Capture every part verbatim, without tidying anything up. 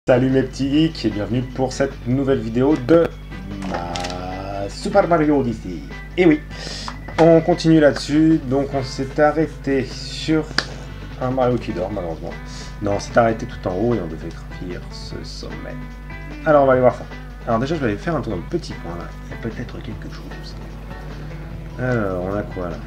Salut mes petits geeks et bienvenue pour cette nouvelle vidéo de ma Super Mario Odyssey. Et oui, on continue là-dessus, donc on s'est arrêté sur un Mario qui dort malheureusement. Non, on s'est arrêté tout en haut et on devait gravir ce sommet. Alors on va aller voir ça. Alors déjà je vais aller faire un tour dans le petit coin là, il y a peut-être quelque chose. Alors on a quoi là?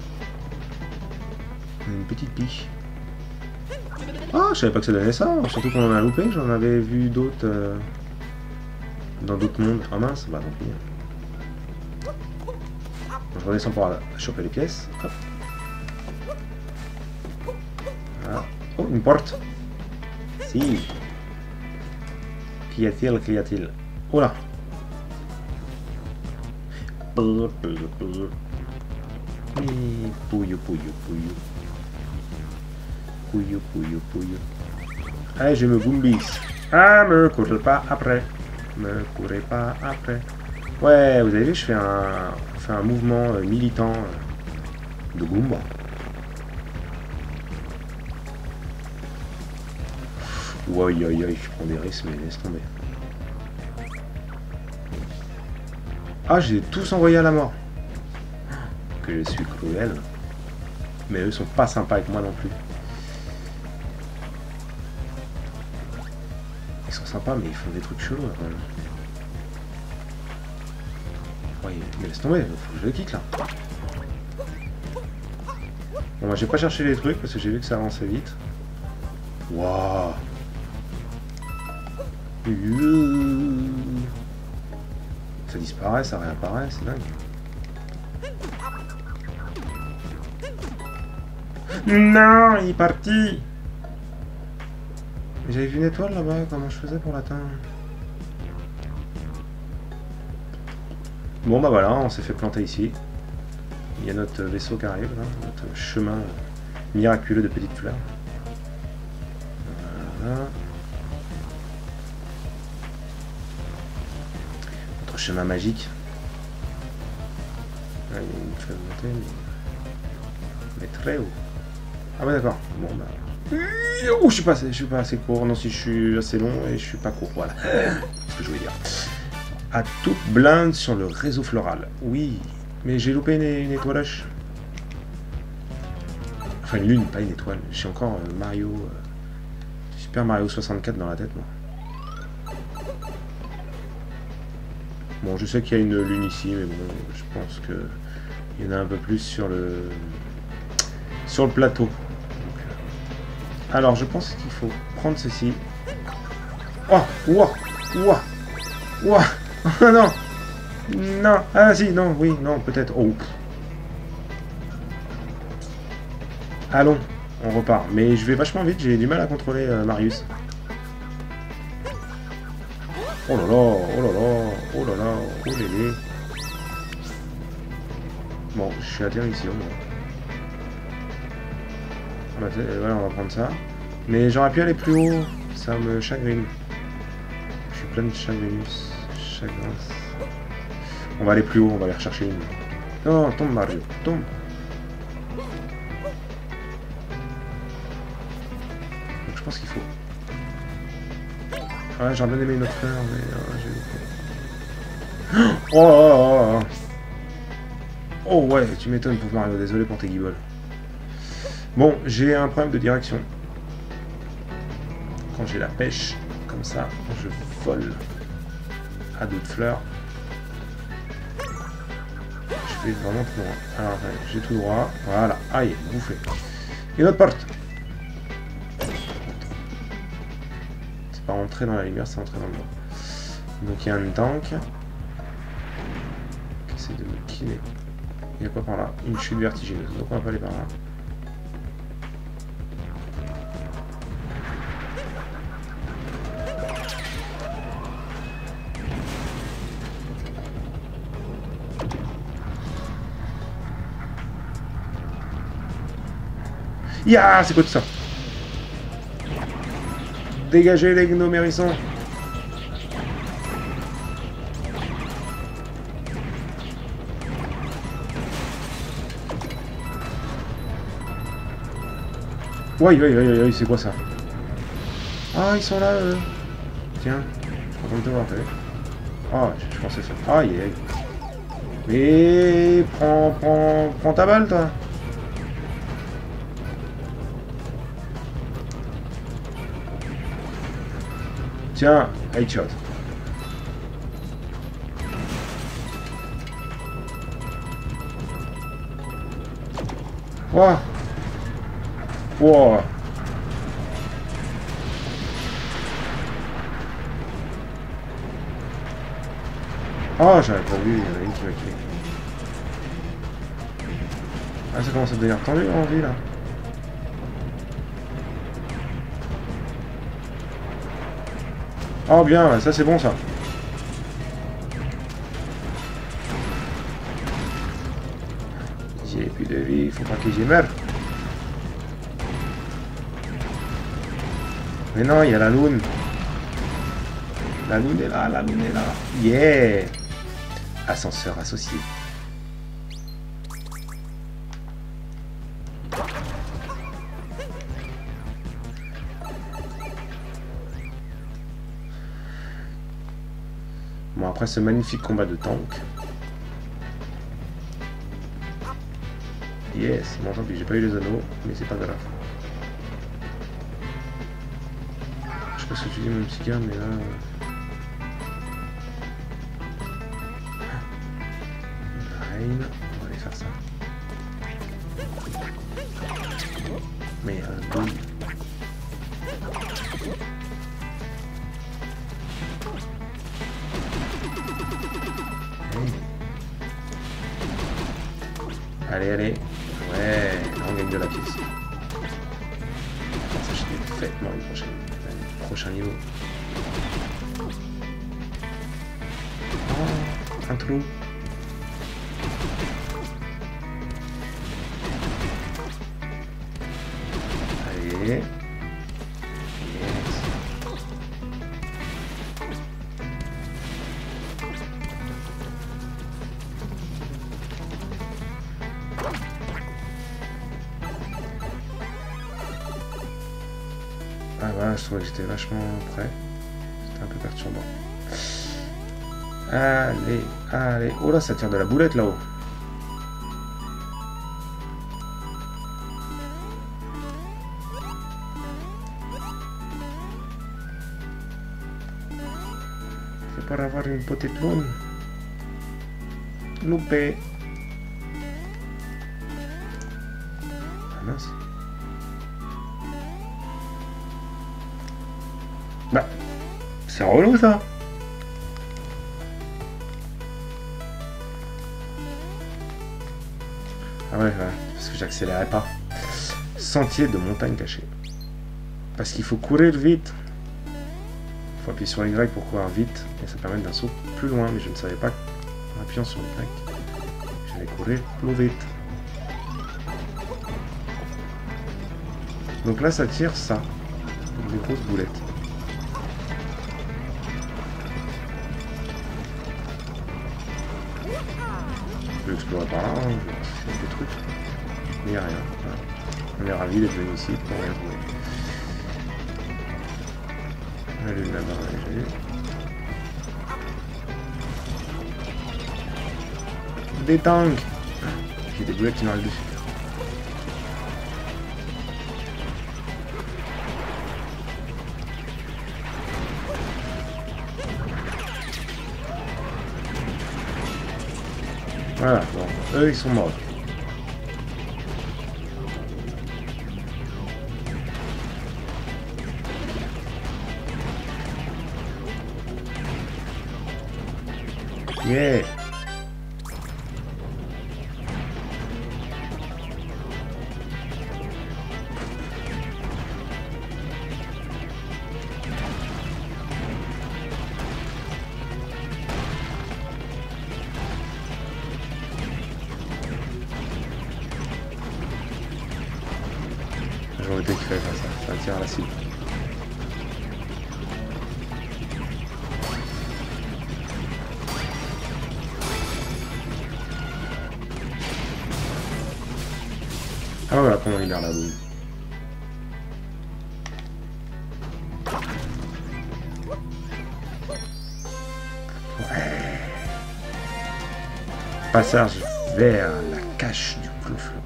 On a une petite piche. Ah, je savais pas que ça donnait ça, surtout qu'on en a loupé, j'en avais vu d'autres euh, dans d'autres mondes. Ah mince, bah tant pis. Je redescends pour choper les pièces. Hop. Voilà. Oh, une porte. Si. Qu'y a-t-il, qu'y a-t-il? Oh là. Pouillou, pouillou, pouillou. Pouillou, pouillou, pouillou. Allez, je me boumbis. Ah, me courez pas après. Me courez pas après. Ouais, vous avez vu, je fais un, je fais un mouvement euh, militant euh, de Goomba. Ouais, ouais, ouais, je prends des risques, mais laisse tomber. Ah, j'ai tous envoyé à la mort. Que je suis cruel. Mais eux sont pas sympas avec moi non plus. Ils sont sympas, mais ils font des trucs chelous là, quand même. Ouais, mais laisse tomber, faut que je le quitte là. Bon, moi j'ai pas cherché les trucs parce que j'ai vu que ça avançait vite. Waouh! Ça disparaît, ça réapparaît, c'est dingue. Non, il est parti! J'avais vu une étoile là-bas, comment je faisais pour l'atteindre? Bon bah voilà, on s'est fait planter ici. Il y a notre vaisseau qui arrive, là, notre chemin miraculeux de petites fleurs. Voilà. Notre chemin magique. Ah, il y a une chose de monter, mais... mais très haut. Ah ouais d'accord, bon bah... Oh, je suis pas assez, je suis pas assez court. Non, si je suis assez long et je suis pas court. Voilà. C'est ce que je voulais dire. À toute blinde sur le réseau floral. Oui, mais j'ai loupé une, une étoilage. Enfin une lune, pas une étoile. J'ai encore euh, Mario, euh, Super Mario soixante-quatre dans la tête, moi. Bon, je sais qu'il y a une lune ici, mais bon, je pense que il y en a un peu plus sur le sur le plateau. Alors, je pense qu'il faut prendre ceci. Oh, ouah, ouah, ouah, oh non, non, ah si, non, oui, non, peut-être. Oh. Allons, on repart. Mais je vais vachement vite, j'ai du mal à contrôler euh, Marius. Oh là là, oh là là, oh là là, oh lélé. Bon, je suis atterri ici au moins. Voilà, on va prendre ça. Mais j'aurais pu aller plus haut. Ça me chagrine. Je suis plein de chagrinus. Chagrins. On va aller plus haut, on va aller rechercher une. Non, tombe Mario, tombe. Donc je pense qu'il faut... Ouais, j'aurais bien aimé une autre fleur, mais euh, j'ai loupé. Oh, oh, oh, oh. Oh ouais, tu m'étonnes pour Mario, désolé pour tes guibolles. Bon, j'ai un problème de direction. Quand j'ai la pêche, comme ça, je vole à d'autres fleurs. Je vais vraiment tout droit. Alors, j'ai tout droit. Voilà. Aïe, bouffé. Une autre porte. C'est pas rentrer dans la lumière, c'est rentrer dans le blanc. Donc, il y a un tank qui essaie de me killer. Il n'y a pas par là. Une chute vertigineuse. Donc, on va pas aller par là. Ya, c'est quoi tout ça? Dégagez les gnomes hérissons. Ouais, ouais, ouais, ouais, c'est quoi ça? Ah, ils sont là, eux. Tiens, je suis content de te voir, t'as vu? Oh, je, je pensais ça. Ah, yeah. Mais prends, prends, prends ta balle, toi. Tiens, headshot. Wow. Wow. Oh, j'avais pas vu, il y en a une qui m'a tué. Ah, ça commence à devenir tendu en vie, là. Oh, bien, ça c'est bon, ça. J'ai plus de vie, il faut pas que j'y meure. Mais non, il y a la lune. La lune est là, la lune est là. Yeah! Ascenseur associé. Bon, après ce magnifique combat de tank. Yes, bon tant pis, j'ai pas eu les anneaux, mais c'est pas grave. Je sais pas ce que tu dis mon petit gars, mais là... Brain, on va aller faire ça. Merde, boum. Allez, allez. Ouais, là on gagne de la pièce. Ça, je l'ai fait dans le prochain, le prochain niveau. Oh, un trou. Allez. Ah voilà, je trouvais que j'étais vachement près. C'était un peu perturbant. Allez, allez. Oh là, ça tire de la boulette là-haut. C'est pour avoir une petite lune. Loupé. Ah mince. Bah, c'est relou ça. Ah ouais, ouais, parce que j'accélérais pas. Sentier de montagne cachée. Parce qu'il faut courir vite. Il faut appuyer sur Y pour courir vite. Et ça permet d'un saut plus loin. Mais je ne savais pas qu'en appuyant sur Y, j'allais courir plus vite. Donc là, ça tire ça. Des grosses boulettes. Je vais explorer par là, hein, je vais faire des trucs. Mais il n'y a rien. Voilà. On est ravis d'être venus ici pour rien trouver. La lune là-bas, j'ai vu. Des tanks. J'ai des boulettes qui m'arrivent dessus. Voilà, bon, eux ils sont morts. Yeah. J'aurais été qu'il fallait faire ça, ça tire à la cible. Ah voilà comment on libère la boule. passage vers la cache du Clos Fleuri.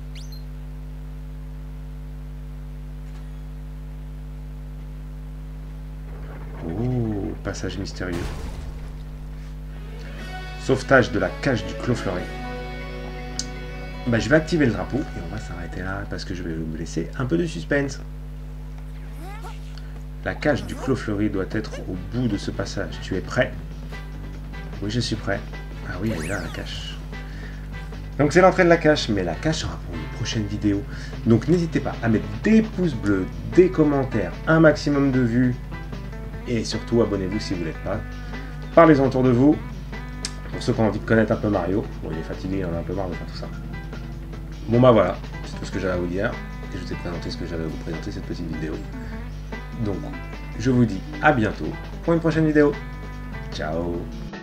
Oh, passage mystérieux. Sauvetage de la cache du Clos Fleuri. Bah, je vais activer le drapeau et on va s'arrêter là parce que je vais vous laisser un peu de suspense. La cache du Clos Fleuri doit être au bout de ce passage. Tu es prêt? Oui, je suis prêt. Ah oui, elle est là, la cache. Donc c'est l'entrée de la cache, mais la cache sera pour une prochaine vidéo. Donc n'hésitez pas à mettre des pouces bleus, des commentaires, un maximum de vues. Et surtout, abonnez-vous si vous ne l'êtes pas. Parlez-en autour de vous. Pour ceux qui ont envie de connaître un peu Mario. Bon, il est fatigué, il en a un peu marre de faire tout ça. Bon bah voilà, c'est tout ce que j'avais à vous dire. Et je vous ai présenté ce que j'avais à vous présenter, cette petite vidéo. Donc, je vous dis à bientôt pour une prochaine vidéo. Ciao.